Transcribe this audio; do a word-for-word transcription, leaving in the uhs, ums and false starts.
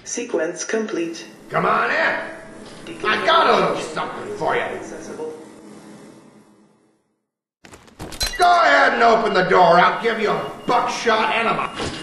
Sequence complete. Come on in. I got a little something for you. Go ahead and open the door. I'll give you a buckshot enema.